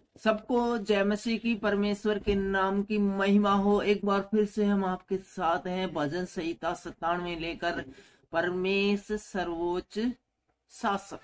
सबको जय मसीह की, परमेश्वर के नाम की महिमा हो। एक बार फिर से हम आपके साथ हैं भजन संहिता 97 लेकर, परमेश सर्वोच्च शासक।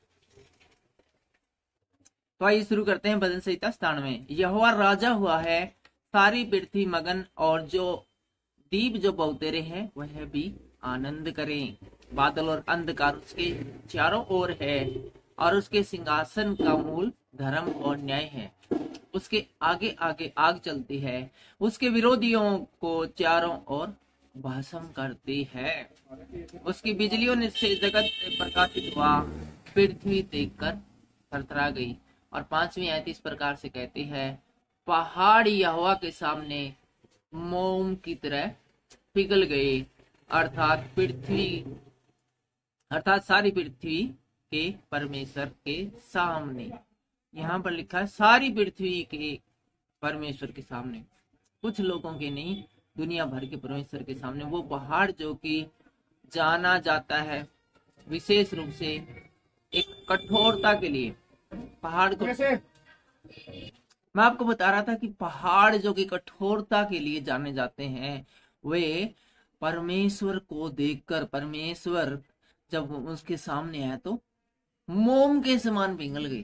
तो आइए शुरू करते हैं भजन संहिता 97। यहोवा राजा हुआ है, सारी पृथ्वी मगन, और जो दीप जो बहुतेरे हैं वह भी आनंद करें। बादल और अंधकार उसके चारों ओर है, और उसके सिंहासन का मूल धर्म और न्याय है। उसके आगे आगे आग चलती है, उसके विरोधियों को चारों ओर भस्म करती है। उसकी बिजलियों ने से जगत प्रकाशित हुआ, पृथ्वी देखकर थरथरा गई। और 5वीं आयत इस प्रकार से कहती है, पहाड़ यहोवा के सामने मोम की तरह पिघल गए। अर्थात सारी पृथ्वी के परमेश्वर के सामने। यहाँ पर लिखा है सारी पृथ्वी के परमेश्वर के सामने, कुछ लोगों के नहीं, दुनिया भर के परमेश्वर के सामने। वो पहाड़ जो कि जाना जाता है विशेष रूप से एक कठोरता के लिए, पहाड़ को मैं आपको बता रहा था कि पहाड़ जो कि कठोरता के लिए जाने जाते हैं, वे परमेश्वर को देखकर, परमेश्वर जब उसके सामने आया तो मोम के समान पिघल गई।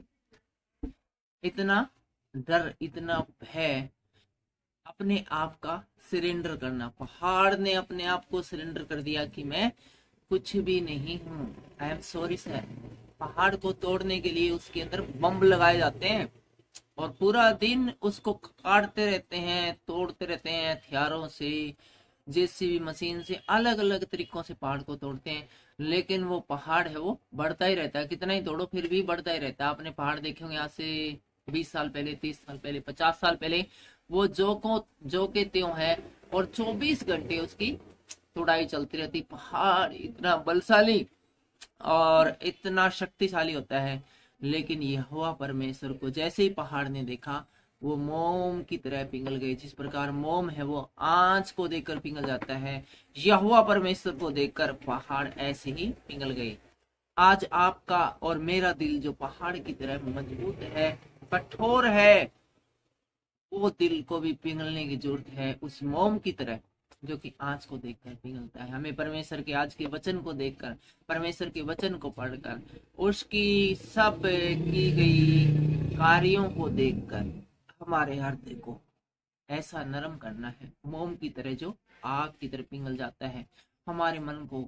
इतना डर, इतना भय, अपने आप का सरेंडर करना। पहाड़ ने अपने आप को सरेंडर कर दिया कि मैं कुछ भी नहीं हूं, आई एम सॉरी सर। पहाड़ को तोड़ने के लिए उसके अंदर बम लगाए जाते हैं और पूरा दिन उसको काटते रहते हैं, तोड़ते रहते हैं हथियारों से, जेसीबी मशीन से, अलग अलग तरीकों से पहाड़ को तोड़ते हैं। लेकिन वो पहाड़ है वो बढ़ता ही रहता है, कितना ही तोड़ो फिर भी बढ़ता ही रहता है। आपने पहाड़ देखे होंगे आज से 20 साल पहले, 30 साल पहले, 50 साल पहले, वो जो के त्यों है, और 24 घंटे उसकी तोड़ाई चलती रहती। पहाड़ इतना बलशाली और इतना शक्तिशाली होता है। लेकिन यहोवा परमेश्वर को जैसे ही पहाड़ ने देखा, वो मोम की तरह पिघल गए। जिस प्रकार मोम है वो आंच को देखकर पिघल जाता है, यहोवा परमेश्वर को देखकर पहाड़ ऐसे ही पिघल गए। आज आपका और मेरा दिल जो पहाड़ की तरह मजबूत है, कठोर है, वो दिल को भी पिघलने की जरूरत है, उस मोम की तरह जो कि आंच को देखकर पिघलता है। हमें परमेश्वर के आज के वचन को देखकर, परमेश्वर के वचन को पढ़कर, उसकी सब की गई कार्यों को देखकर हमारे हृदय को ऐसा नरम करना है, मोम की तरह जो आग की तरह पिघल जाता है हमारे मन को।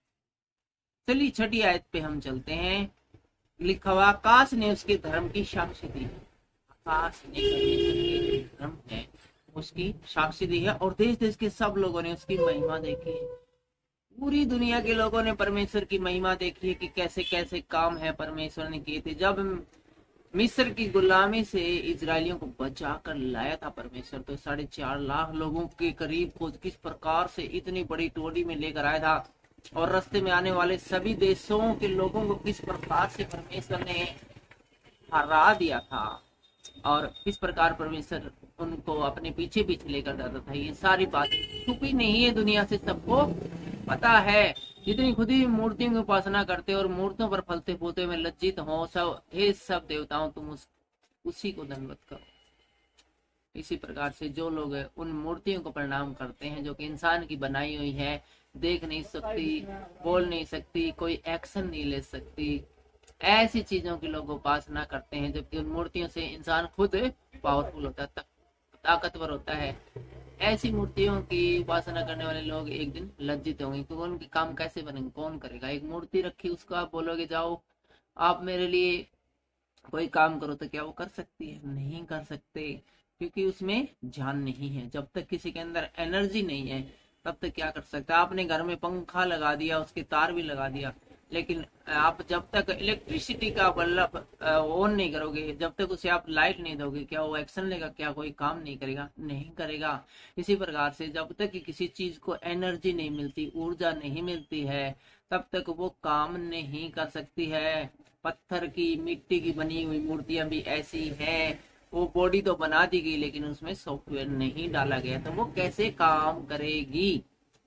चलिए 6ठी आयत पे हम चलते हैं। लिखा हुआ, आकाश ने उसके धर्म की साक्षी दी। आकाश ने परमेश्वर के धर्म है उसकी साक्षी दी है, और देश देश के सब लोगों ने उसकी महिमा देखी है। पूरी दुनिया के लोगों ने परमेश्वर की महिमा देखी है कि कैसे कैसे काम है परमेश्वर ने किए थे। जब मिस्र की गुलामी से इजरायलियों को बचा कर लाया था परमेश्वर, तो 4.5 लाख लोगों के करीब को किस प्रकार से इतनी बड़ी टोली में लेकर आया था, और रास्ते में आने वाले सभी देशों के लोगों को किस प्रकार से परमेश्वर ने हरा दिया था, और किस प्रकार परमेश्वर उनको अपने पीछे पीछे लेकर जाता था। ये सारी बात छुपी नहीं है, दुनिया से सबको पता है। जितनी खुद ही मूर्तियों की उपासना करते और मूर्तियों पर फलते फूलते हुए लज्जित हो, सब हे सब देवताओं तुम उसी को दंडवत करो। इसी प्रकार से जो लोग उन मूर्तियों को प्रणाम करते हैं जो कि इंसान की बनाई हुई है, देख नहीं सकती, बोल नहीं सकती, कोई एक्शन नहीं ले सकती, ऐसी चीजों की लोग उपासना करते हैं, जबकि उन मूर्तियों से इंसान खुद पावरफुल होता है, ताकतवर होता है। ऐसी मूर्तियों की उपासना करने वाले लोग एक दिन लज्जित होंगे, क्योंकि उनके काम कैसे बनेंगे, कौन करेगा। एक मूर्ति रखी, उसको आप बोलोगे जाओ आप मेरे लिए कोई काम करो, तो क्या वो कर सकती है? नहीं कर सकते, क्योंकि उसमें जान नहीं है। जब तक किसी के अंदर एनर्जी नहीं है तब तक क्या कर सकता है। आपने घर में पंखा लगा दिया, उसके तार भी लगा दिया, लेकिन आप जब तक इलेक्ट्रिसिटी का बल्ब ऑन नहीं करोगे, जब तक उसे आप लाइट नहीं दोगे, क्या वो एक्शन लेगा? क्या कोई काम नहीं करेगा? नहीं करेगा। इसी प्रकार से जब तक कि किसी चीज को एनर्जी नहीं मिलती, ऊर्जा नहीं मिलती है, तब तक वो काम नहीं कर सकती है। पत्थर की, मिट्टी की बनी हुई मूर्तियां भी ऐसी हैं, वो बॉडी तो बना दी गई लेकिन उसमें सॉफ्टवेयर नहीं डाला गया, तो वो कैसे काम करेगी?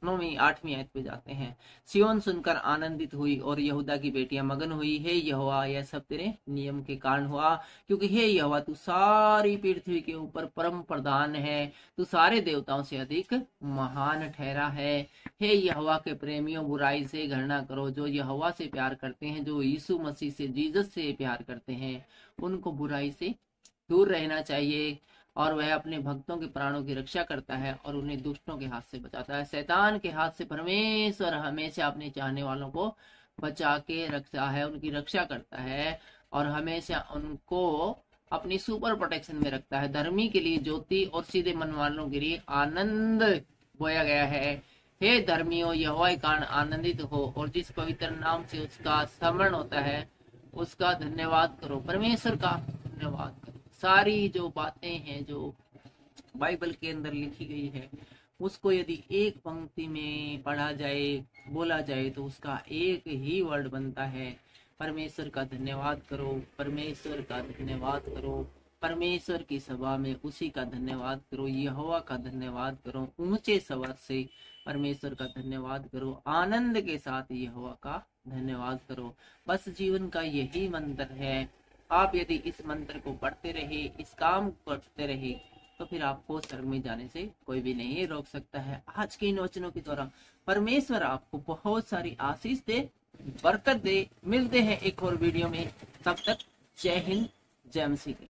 9वीं 8वीं आयत पे जाते हैं। सिय्योन सुनकर आनंदित हुई और यहूदा की बेटियां मगन हुई। हे यहोवा, यह सब तेरे नियम के कारण हुआ, क्योंकि हे यहोवा, तू सारी पृथ्वी के ऊपर परम प्रधान है, तू सारे देवताओं से अधिक महान ठहरा है। हे यहोवा के प्रेमियों, बुराई से घृणा करो। जो यहोवा से प्यार करते हैं, जो यीशु मसीह से, जीसस से प्यार करते हैं, उनको बुराई से दूर रहना चाहिए। और वह अपने भक्तों के प्राणों की रक्षा करता है और उन्हें दुष्टों के हाथ से बचाता है। शैतान के हाथ से परमेश्वर हमेशा अपने चाहने वालों को बचा के रखता है, उनकी रक्षा करता है और हमेशा उनको अपनी सुपर प्रोटेक्शन में रखता है। धर्मी के लिए ज्योति और सीधे मन वालों के लिए आनंद बोया गया है। हे धर्मियों, यहोवा के कारण आनंदित हो और जिस पवित्र नाम से उसका स्मरण होता है उसका धन्यवाद करो। परमेश्वर का धन्यवाद करो। सारी जो बातें हैं जो बाइबल के अंदर लिखी गई है, उसको यदि एक पंक्ति में पढ़ा जाए, बोला जाए, तो उसका एक ही वर्ड बनता है, परमेश्वर का धन्यवाद करो, परमेश्वर का धन्यवाद करो। परमेश्वर की सभा में उसी का धन्यवाद करो, यहोवा का धन्यवाद करो, ऊंचे स्वर से परमेश्वर का धन्यवाद करो, आनंद के साथ यहोवा का धन्यवाद करो। बस जीवन का यही मंत्र है। आप यदि इस मंत्र को पढ़ते रहे, इस काम को करते रहे, तो फिर आपको स्वर्ग में जाने से कोई भी नहीं रोक सकता है। आज के इन वचनों के द्वारा परमेश्वर आपको बहुत सारी आशीष दे, बरकत दे। मिलते हैं एक और वीडियो में, तब तक जय हिंद, जय मसीह।